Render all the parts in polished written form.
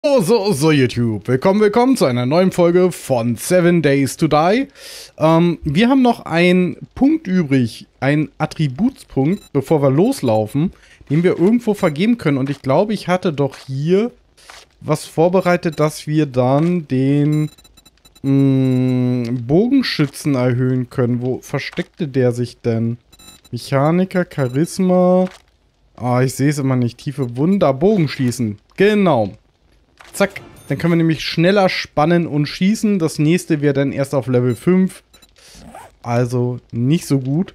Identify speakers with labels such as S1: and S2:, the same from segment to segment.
S1: So, YouTube. Willkommen zu einer neuen Folge von 7 Days to Die. Wir haben noch einen Punkt übrig, einen Attributspunkt, bevor wir loslaufen, den wir irgendwo vergeben können. Und ich glaube, ich hatte doch hier was vorbereitet, dass wir dann den Bogenschützen erhöhen können. Wo versteckte der sich denn? Mechaniker, Charisma. Ah, ich sehe es immer nicht. Tiefe Wunder, Bogenschießen. Genau. Zack, dann können wir nämlich schneller spannen und schießen. Das nächste wäre dann erst auf Level 5. Also nicht so gut.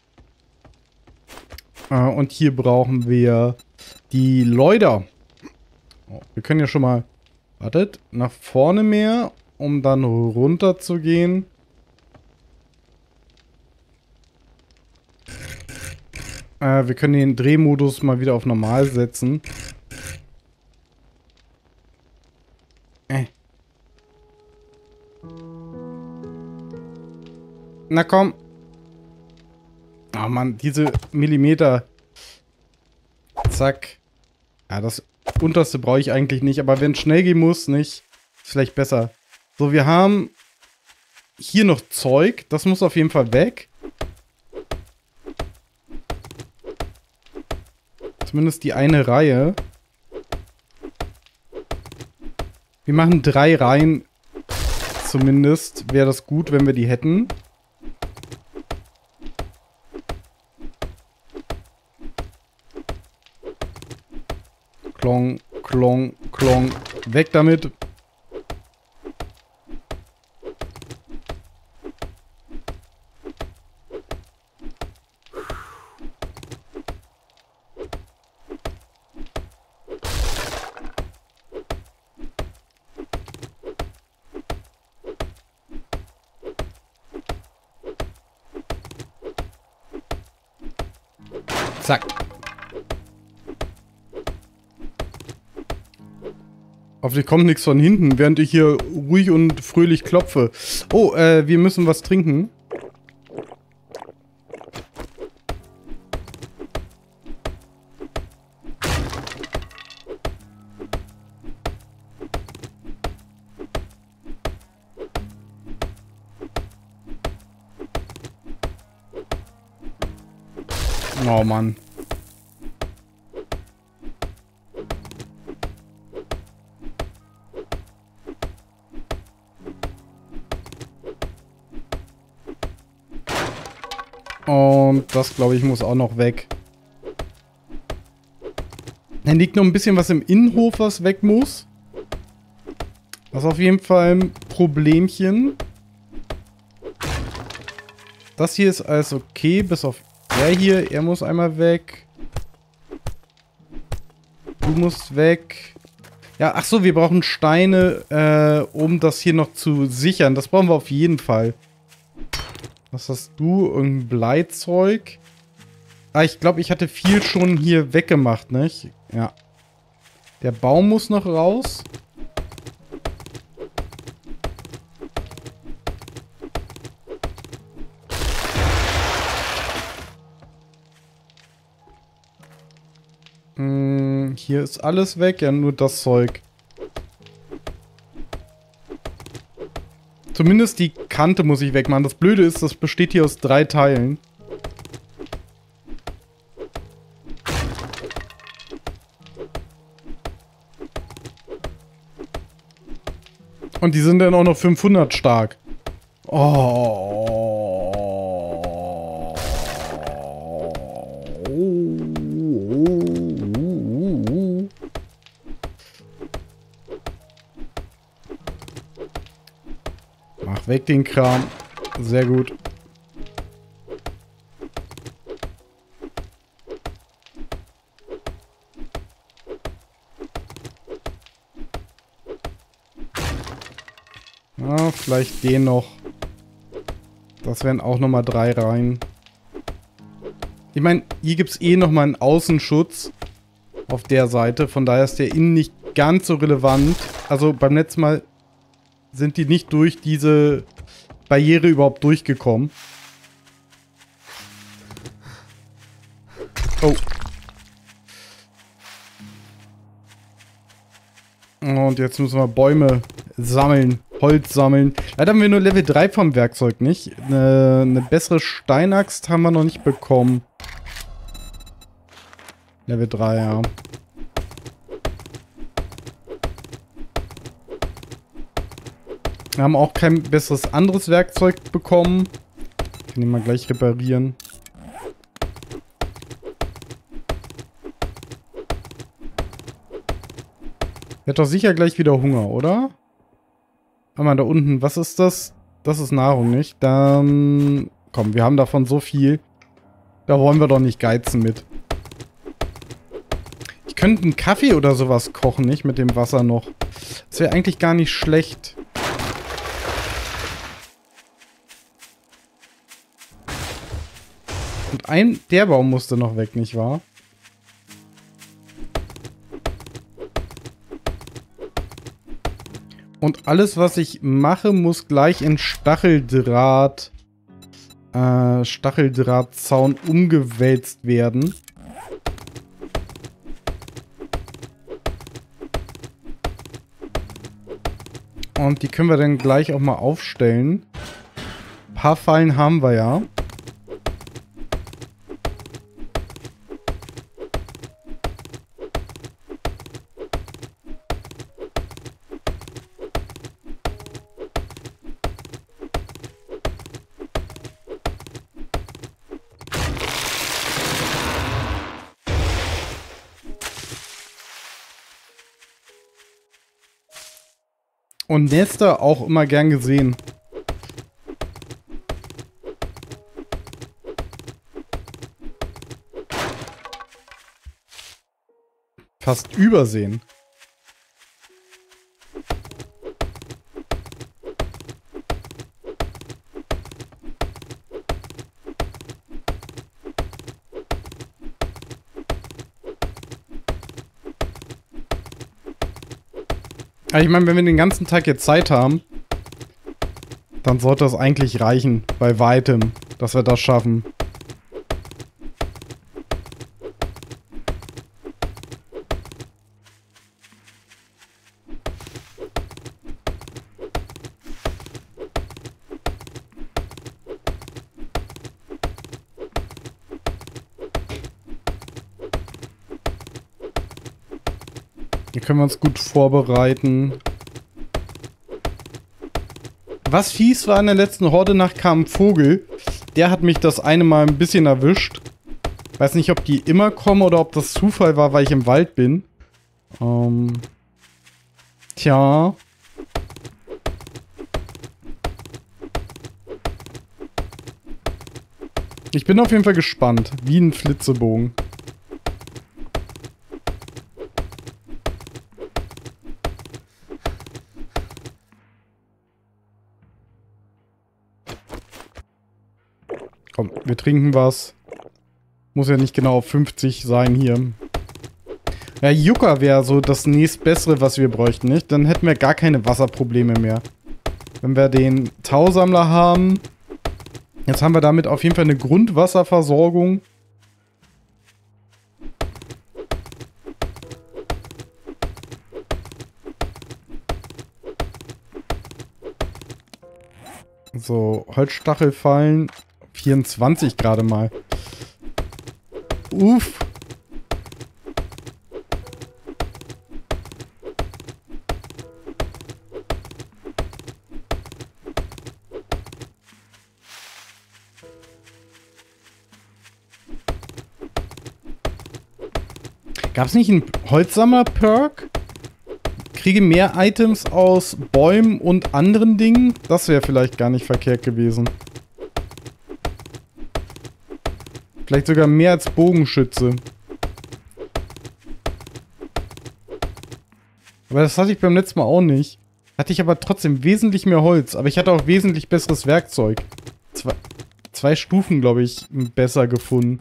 S1: Und hier brauchen wir die Läuter. Oh, wir können ja schon mal, wartet, nach vorne mehr, um dann runter zu gehen. Wir können den Drehmodus mal wieder auf normal setzen. Na komm. Oh Mann, diese Millimeter. Zack. Ja, das unterste brauche ich eigentlich nicht. Aber wenn es schnell gehen muss, nicht. Ist vielleicht besser. So, wir haben hier noch Zeug. Das muss auf jeden Fall weg. Zumindest die eine Reihe. Wir machen 3 Reihen. Zumindest wäre das gut, wenn wir die hätten. Klong, klong, klong. Weg damit. Zack. Hoffentlich kommt nichts von hinten, während ich hier ruhig und fröhlich klopfe. Oh, wir müssen was trinken. Oh Mann. Und das, glaube ich, muss auch noch weg. Dann liegt noch ein bisschen was im Innenhof, was weg muss. Das ist auf jeden Fall ein Problemchen. Das hier ist alles okay, bis auf er hier. Er muss einmal weg. Du musst weg. Ja, ach so, wir brauchen Steine, um das hier noch zu sichern. Das brauchen wir auf jeden Fall. Was hast du? Irgendein Bleizeug? Ah, ich glaube, ich hatte viel schon hier weggemacht, nicht? Ja. Der Baum muss noch raus. Hier ist alles weg. Ja, nur das Zeug. Zumindest die Kante muss ich wegmachen. Das Blöde ist, das besteht hier aus 3 Teilen. Und die sind dann auch noch 500 stark. Oh. Mach weg den Kram. Sehr gut. Ja, vielleicht den noch. Das wären auch nochmal 3 Reihen. Ich meine, hier gibt es eh nochmal einen Außenschutz auf der Seite. Von daher ist der innen nicht ganz so relevant. Also beim letzten Mal sind die nicht durch diese Barriere überhaupt durchgekommen. Oh. Und jetzt müssen wir Bäume sammeln, Holz sammeln. Leider haben wir nur Level 3 vom Werkzeug nicht. Eine bessere Steinaxt haben wir noch nicht bekommen. Level 3, ja. Wir haben auch kein besseres anderes Werkzeug bekommen. Ich kann ihn mal gleich reparieren. Er hat doch sicher gleich wieder Hunger, oder? Ah, mal da unten. Was ist das? Das ist Nahrung, nicht? Dann... Komm, wir haben davon so viel. Da wollen wir doch nicht geizen mit. Ich könnte einen Kaffee oder sowas kochen, nicht? Mit dem Wasser noch. Das wäre eigentlich gar nicht schlecht. Und der Baum musste noch weg, nicht wahr? Und alles, was ich mache, muss gleich in Stacheldrahtzaun umgewälzt werden. Und die können wir dann gleich auch mal aufstellen. Ein paar Fallen haben wir ja. Und Nester auch immer gern gesehen. Fast übersehen. Ich meine, wenn wir den ganzen Tag jetzt Zeit haben, dann sollte das eigentlich reichen, bei weitem, dass wir das schaffen. Hier können wir uns gut vorbereiten. Was fies war in der letzten Horde-Nacht, kam ein Vogel. Der hat mich das eine Mal ein bisschen erwischt. Weiß nicht, ob die immer kommen oder ob das Zufall war, weil ich im Wald bin. Tja. Ich bin auf jeden Fall gespannt. Wie ein Flitzebogen. Komm, wir trinken was. Muss ja nicht genau auf 50 sein hier. Ja, Yucca wäre so das nächstbessere, was wir bräuchten, nicht? Dann hätten wir gar keine Wasserprobleme mehr. Wenn wir den Tausammler haben. Jetzt haben wir damit auf jeden Fall eine Grundwasserversorgung. So, Holzstachelfallen. 24 gerade mal. Uff. Gab es nicht einen Holzsammler-Perk? Kriege mehr Items aus Bäumen und anderen Dingen? Das wäre vielleicht gar nicht verkehrt gewesen. Vielleicht sogar mehr als Bogenschütze. Aber das hatte ich beim letzten Mal auch nicht. Hatte ich aber trotzdem wesentlich mehr Holz. Aber ich hatte auch wesentlich besseres Werkzeug. Zwei Stufen, glaube ich, besser gefunden.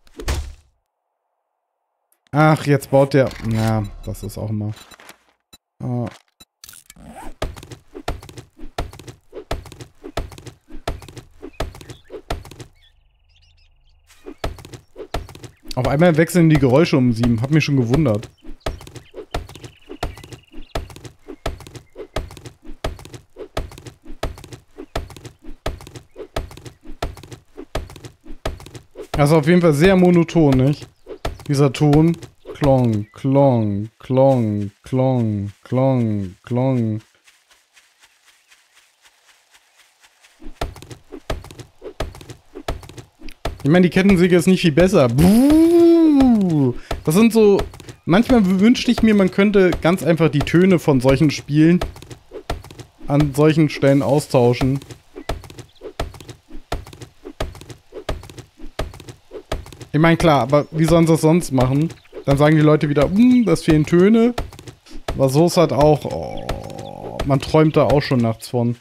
S1: Ach, jetzt baut der... Ja, das ist auch immer... Auf einmal wechseln die Geräusche um 7. Hab mich schon gewundert. Also auf jeden Fall sehr monoton, nicht? Dieser Ton. Klong, klong, klong, klong, klong, klong. Ich meine, die Kettensäge ist nicht viel besser. Buh! Das sind so... Manchmal wünschte ich mir, man könnte ganz einfach die Töne von solchen Spielen an solchen Stellen austauschen. Ich meine, klar, aber wie sollen sie das sonst machen? Dann sagen die Leute wieder, das fehlen Töne. Aber so ist halt auch... Oh, man träumt da auch schon nachts von.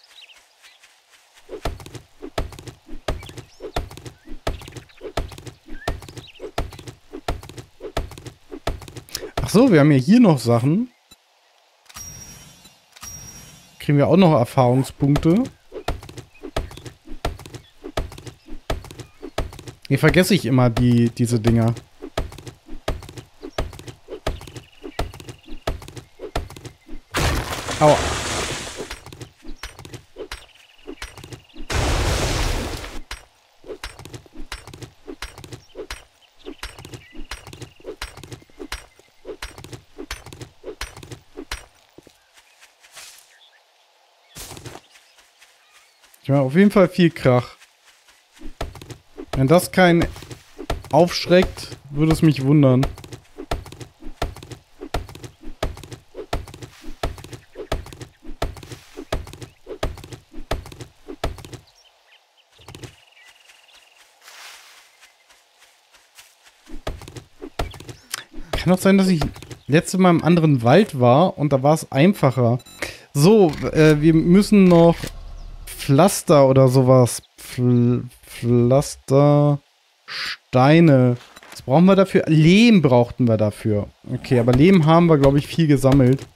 S1: Ach so, wir haben ja hier noch Sachen. Kriegen wir auch noch Erfahrungspunkte. Hier vergesse ich immer diese Dinger. Aua. Ich mache auf jeden Fall viel Krach. Wenn das keinen aufschreckt, würde es mich wundern. Kann auch sein, dass ich letztes Mal im anderen Wald war und da war es einfacher. So, wir müssen noch Pflaster oder sowas. Pflaster, Steine. Was brauchen wir dafür? Lehm brauchten wir dafür. Okay, aber Lehm haben wir, glaube ich, viel gesammelt.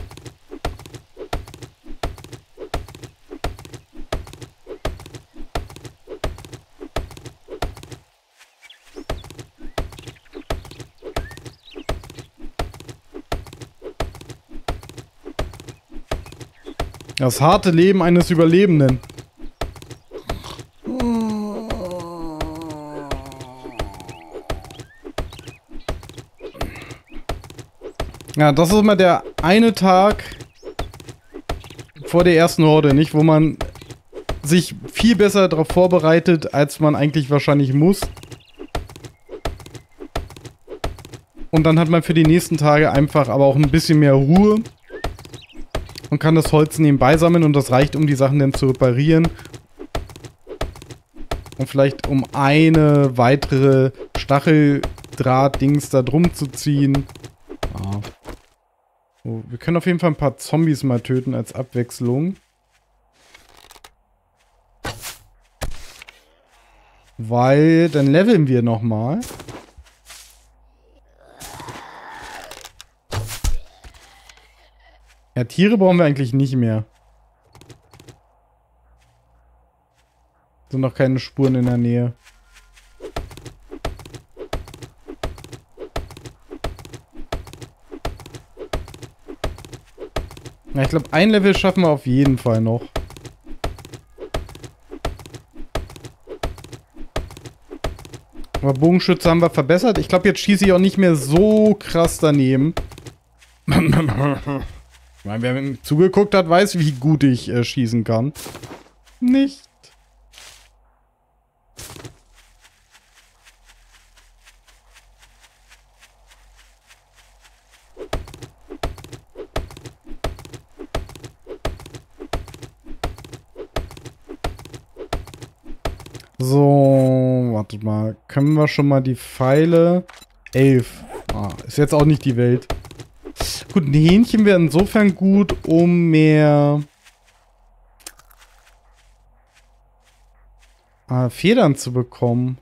S1: Das harte Leben eines Überlebenden. Ja, das ist immer der eine Tag vor der ersten Horde, nicht? Wo man sich viel besser darauf vorbereitet, als man eigentlich wahrscheinlich muss. Und dann hat man für die nächsten Tage einfach aber auch ein bisschen mehr Ruhe. Und kann das Holz nebenbei sammeln und das reicht, um die Sachen dann zu reparieren. Und vielleicht um eine weitere Stacheldraht-Dings da drum zu ziehen. Ah. So, wir können auf jeden Fall ein paar Zombies mal töten als Abwechslung. Weil dann leveln wir nochmal. Ja, Tiere brauchen wir eigentlich nicht mehr. Sind noch keine Spuren in der Nähe. Ja, ich glaube, ein Level schaffen wir auf jeden Fall noch. Aber Bogenschütze haben wir verbessert. Ich glaube, jetzt schieße ich auch nicht mehr so krass daneben. Wer mir zugeguckt hat, weiß, wie gut ich schießen kann. Nicht. So, wartet mal. Können wir schon mal die Pfeile... 11. Ah, ist jetzt auch nicht die Welt. Gut, ein Hähnchen wäre insofern gut, um mehr... Federn zu bekommen.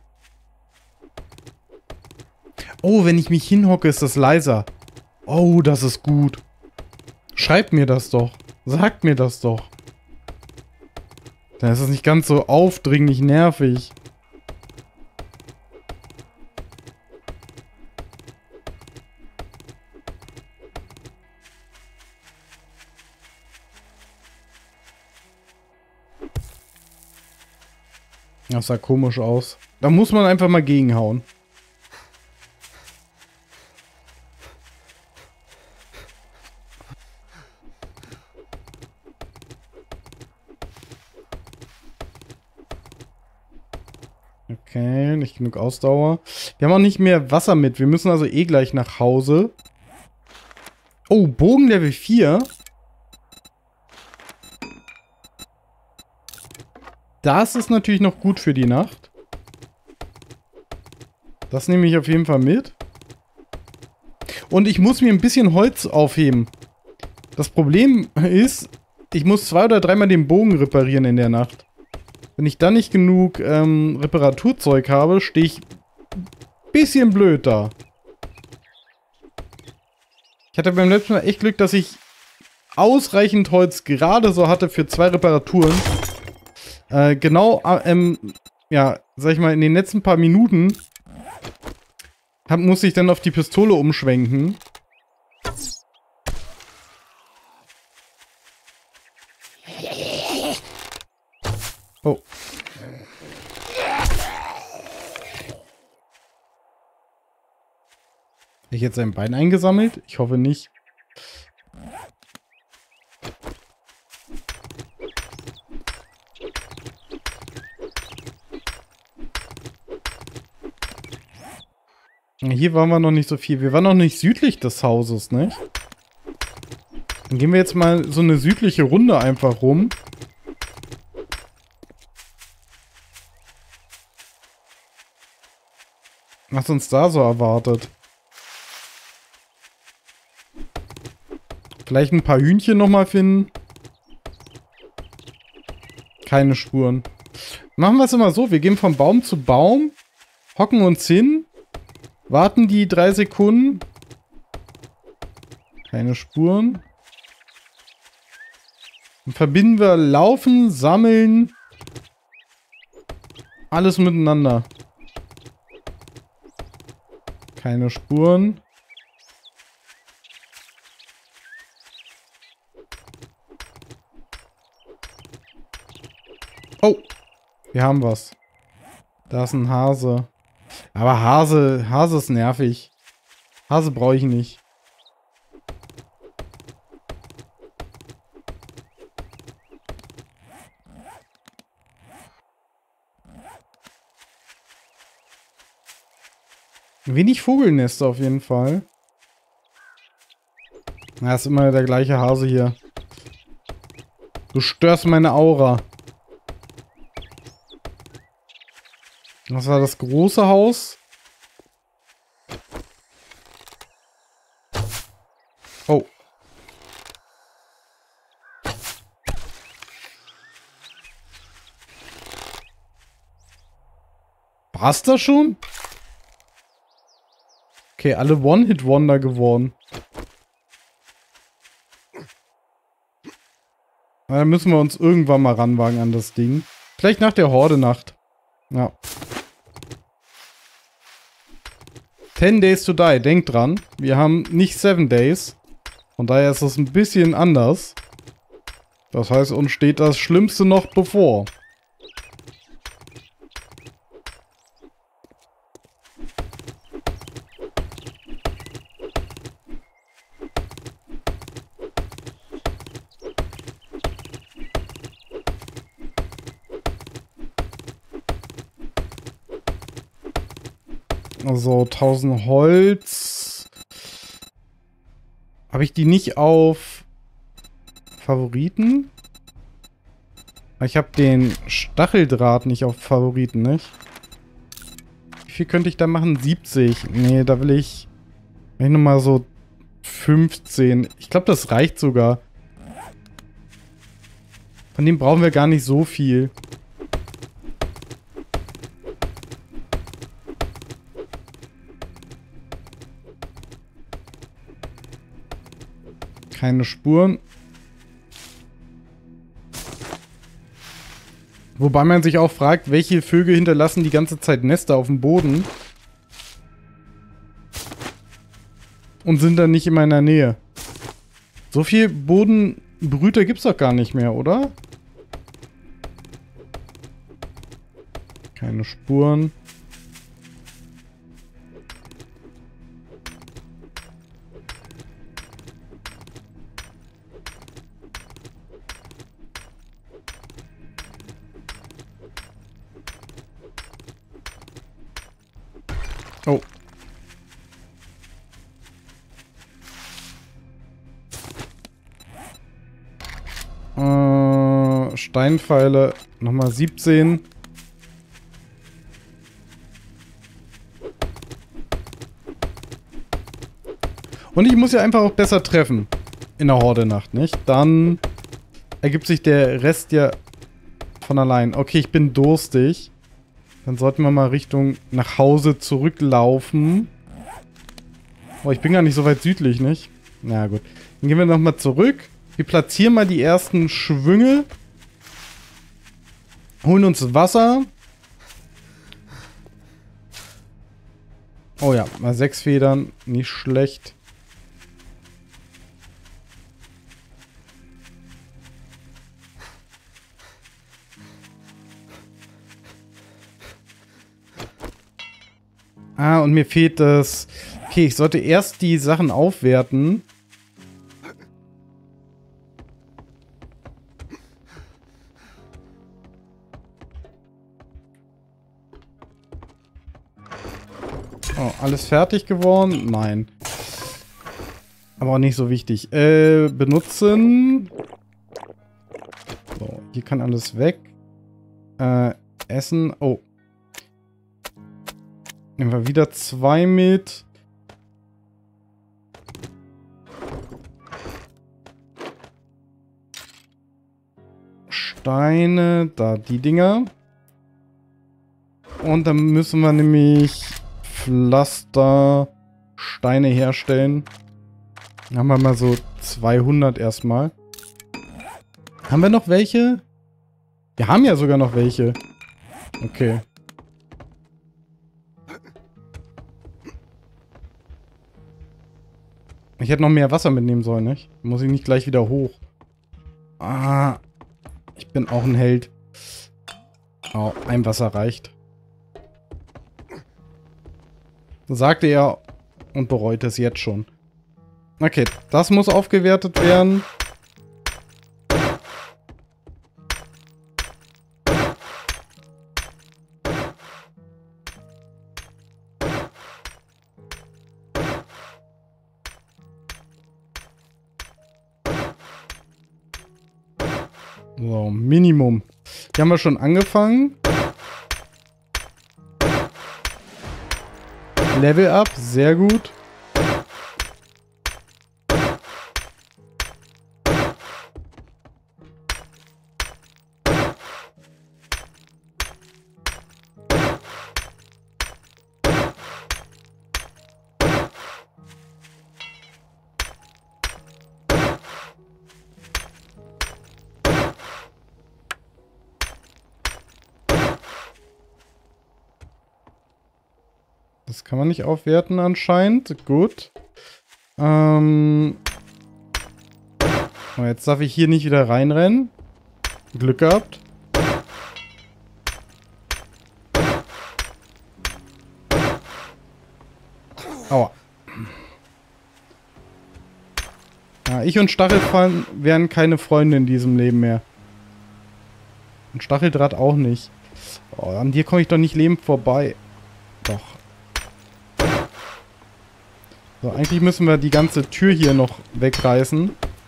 S1: Oh, wenn ich mich hinhocke, ist das leiser. Oh, das ist gut. Schreibt mir das doch. Sagt mir das doch. Dann ist es nicht ganz so aufdringlich nervig. Das sah komisch aus. Da muss man einfach mal gegenhauen. Okay, nicht genug Ausdauer. Wir haben auch nicht mehr Wasser mit. Wir müssen also eh gleich nach Hause. Oh, Bogen Level 4. Das ist natürlich noch gut für die Nacht. Das nehme ich auf jeden Fall mit. Und ich muss mir ein bisschen Holz aufheben. Das Problem ist, ich muss 2- oder 3-mal den Bogen reparieren in der Nacht. Wenn ich dann nicht genug Reparaturzeug habe, stehe ich ein bisschen blöd da. Ich hatte beim letzten Mal echt Glück, dass ich ausreichend Holz gerade so hatte für 2 Reparaturen. Genau, ja, sag ich mal, in den letzten paar Minuten musste ich dann auf die Pistole umschwenken. Oh. Habe ich jetzt sein Bein eingesammelt? Ich hoffe nicht. Hier waren wir noch nicht so viel. Wir waren noch nicht südlich des Hauses, nicht? Dann gehen wir jetzt mal so eine südliche Runde einfach rum. Was uns da so erwartet. Vielleicht ein paar Hühnchen nochmal finden. Keine Spuren. Machen wir es immer so. Wir gehen von Baum zu Baum. Hocken uns hin. Warten die 3 Sekunden. Keine Spuren. Dann verbinden wir Laufen, Sammeln. Alles miteinander. Keine Spuren. Oh, wir haben was. Da ist ein Hase. Aber Hase ist nervig. Hase brauche ich nicht. Wenig Vogelnester auf jeden Fall. Na, ist immer der gleiche Hase hier. Du störst meine Aura. Das war das große Haus. Oh. War's das schon? Okay, alle One-Hit-Wonder geworden. Na, dann müssen wir uns irgendwann mal ranwagen an das Ding. Vielleicht nach der Horde-Nacht. Ja. 10 Days to Die, denkt dran. Wir haben nicht 7 Days. Von daher ist es ein bisschen anders. Das heißt, uns steht das Schlimmste noch bevor. Also 1000 Holz. Habe ich die nicht auf Favoriten? Ich habe den Stacheldraht nicht auf Favoriten, nicht? Wie viel könnte ich da machen? 70. Nee, da will ich nochmal so 15. Ich glaube, das reicht sogar. Von dem brauchen wir gar nicht so viel. Keine Spuren. Wobei man sich auch fragt, welche Vögel hinterlassen die ganze Zeit Nester auf dem Boden und sind dann nicht in meiner Nähe. So viel Bodenbrüter gibt es doch gar nicht mehr, oder? Keine Spuren. Steinpfeile nochmal 17. Und ich muss ja einfach auch besser treffen. In der Horde-Nacht, nicht? Dann ergibt sich der Rest ja von allein. Okay, ich bin durstig. Dann sollten wir mal Richtung nach Hause zurücklaufen. Oh, ich bin gar nicht so weit südlich, nicht? Na gut. Dann gehen wir nochmal zurück. Wir platzieren mal die ersten Schwünge. Holen uns Wasser. Oh ja, mal 6 Federn. Nicht schlecht. Ah, und mir fehlt das... Okay, ich sollte erst die Sachen aufwerten. Oh, alles fertig geworden? Nein. Aber auch nicht so wichtig. Benutzen. So, hier kann alles weg. Essen. Oh. Nehmen wir wieder 2 mit. Steine. Da die Dinger. Und dann müssen wir nämlich Pflaster, Steine herstellen. Dann haben wir mal so 200 erstmal. Haben wir noch welche? Wir haben ja sogar noch welche. Okay. Ich hätte noch mehr Wasser mitnehmen sollen, nicht? Muss ich nicht gleich wieder hoch. Ah. Ich bin auch ein Held. Oh, ein Wasser reicht. Sagte er und bereut es jetzt schon. Okay, das muss aufgewertet werden. So, Minimum. Hier haben wir schon angefangen. Level up, sehr gut. Das kann man nicht aufwerten anscheinend. Gut. Oh, jetzt darf ich hier nicht wieder reinrennen. Glück gehabt. Aua. Ja, ich und Stachelfallen wären keine Freunde in diesem Leben mehr. Und Stacheldraht auch nicht. Oh, an dir komme ich doch nicht lebend vorbei. Doch. So, eigentlich müssen wir die ganze Tür hier noch wegreißen.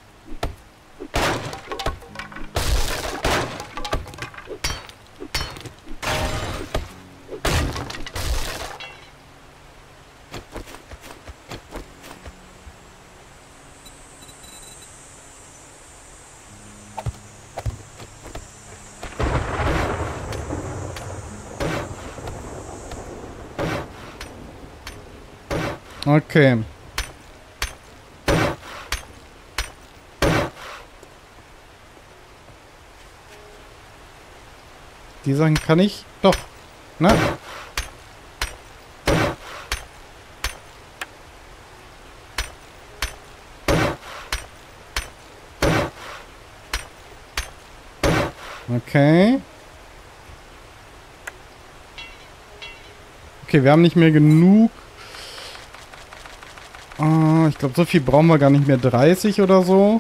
S1: Okay. Die Sachen kann ich doch. Na? Okay. Okay, wir haben nicht mehr genug. Ich glaube, so viel brauchen wir gar nicht mehr. 30 oder so.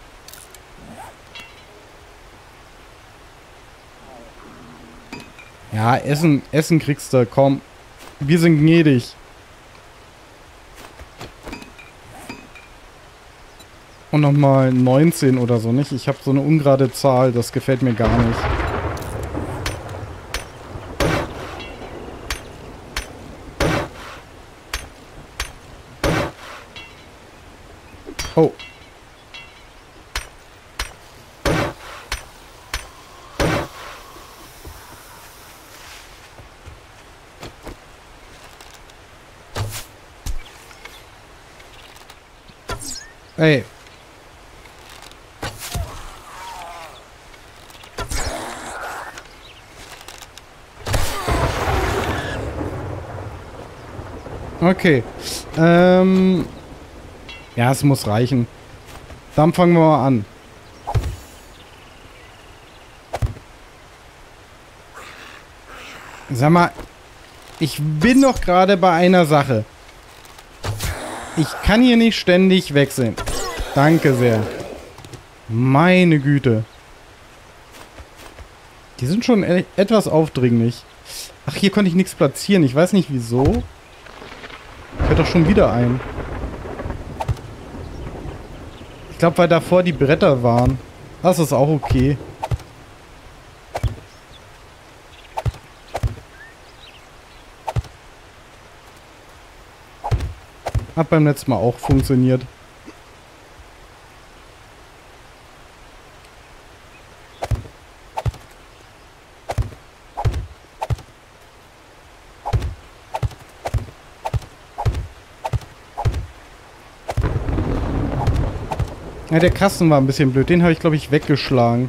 S1: Ja, Essen kriegst du. Komm. Wir sind gnädig. Und nochmal 19 oder so, nicht? Ich habe so eine ungerade Zahl, das gefällt mir gar nicht. Oh. Ey. Okay. Ja, es muss reichen. Dann fangen wir mal an. Sag mal, ich bin doch gerade bei einer Sache. Ich kann hier nicht ständig wechseln. Danke sehr. Meine Güte. Die sind schon etwas aufdringlich. Ach, hier konnte ich nichts platzieren. Ich weiß nicht wieso. Fällt doch schon wieder ein. Ich glaube, weil davor die Bretter waren. Das ist auch okay. Hat beim letzten Mal auch funktioniert. Ja, der Kasten war ein bisschen blöd. Den habe ich, glaube ich, weggeschlagen.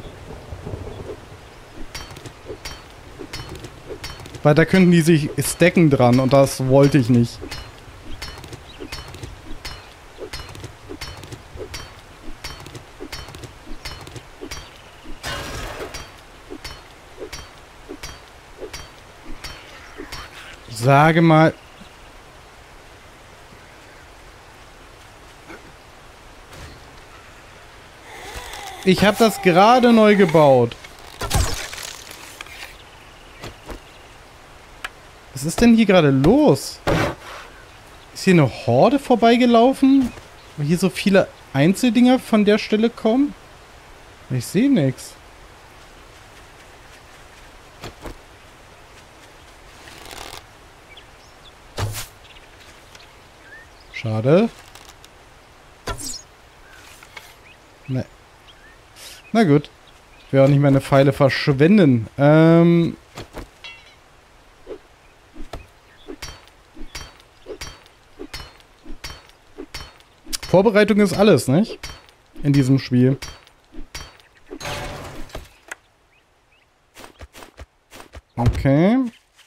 S1: Weil da könnten die sich stacken dran und das wollte ich nicht. Sage mal. Ich habe das gerade neu gebaut. Was ist denn hier gerade los? Ist hier eine Horde vorbeigelaufen? Weil hier so viele Einzeldinger von der Stelle kommen? Ich sehe nichts. Schade. Ne. Na gut. Ich will auch nicht meine Pfeile verschwenden. Vorbereitung ist alles, nicht? In diesem Spiel. Okay.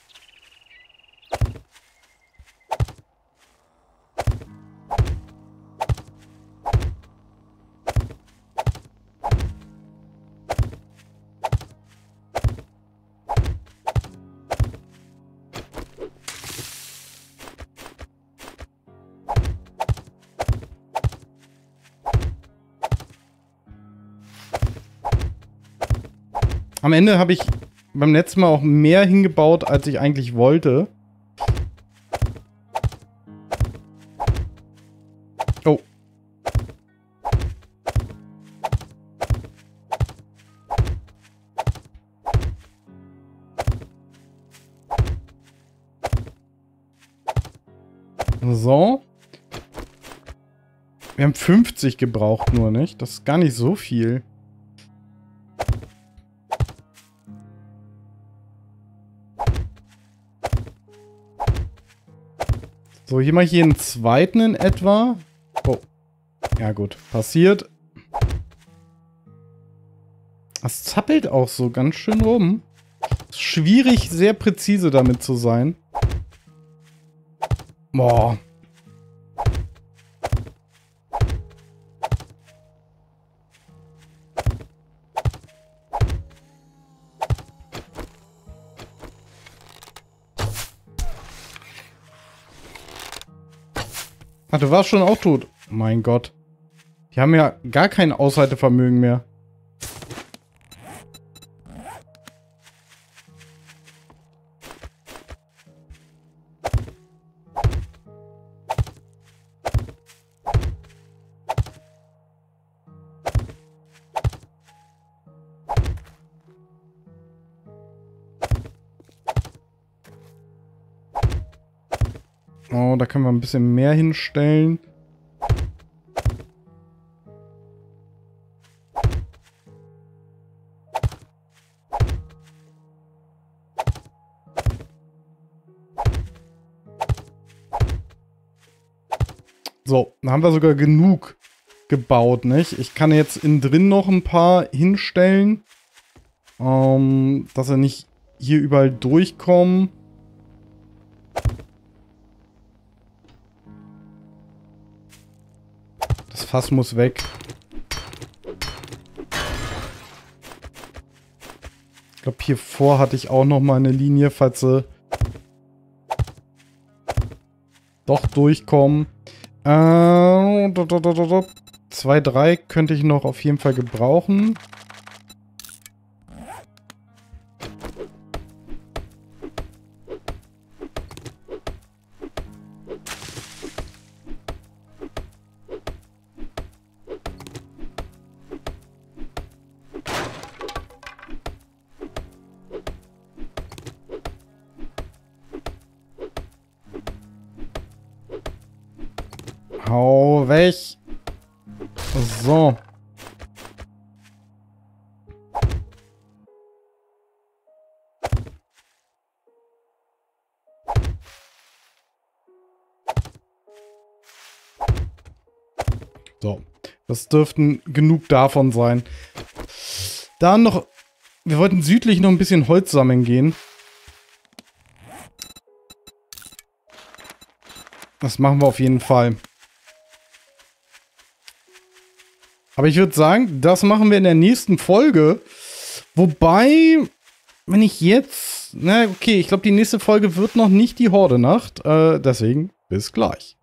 S1: Am Ende habe ich beim letzten Mal auch mehr hingebaut, als ich eigentlich wollte. Oh. So. Wir haben 50 gebraucht nur, nicht? Das ist gar nicht so viel. So, hier mal hier einen zweiten in etwa. Oh. Ja gut, passiert. Das zappelt auch so ganz schön rum. Ist schwierig, sehr präzise damit zu sein. Boah. Ach, du warst schon auch tot. Mein Gott. Die haben ja gar kein Aushaltevermögen mehr. Oh, da können wir ein bisschen mehr hinstellen. So, dann haben wir sogar genug gebaut, nicht? Ich kann jetzt innen drin noch ein paar hinstellen, dass er nicht hier überall durchkommen. Das Fass muss weg. Ich glaube, hier vor hatte ich auch noch mal eine Linie, falls sie doch durchkommen. 2, 3 könnte ich noch auf jeden Fall gebrauchen. Hau weg. So. So. Das dürften genug davon sein. Dann noch... Wir wollten südlich noch ein bisschen Holz sammeln gehen. Das machen wir auf jeden Fall. Aber ich würde sagen, das machen wir in der nächsten Folge. Wobei, wenn ich jetzt... Na, okay, ich glaube, die nächste Folge wird noch nicht die Horde-Nacht. Deswegen, bis gleich.